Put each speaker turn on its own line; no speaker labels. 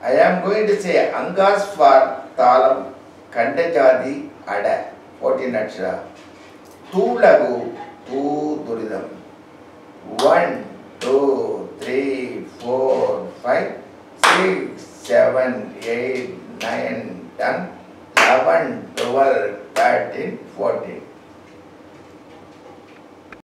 I am going to say Angas for Talam, Kandajadi, Ada, 14 Akshara. Tulagu, Tu Duridam. 1, 2, 3, 4, 5, 6, 7, 8, 9, 10, 11, 12, 13, 14.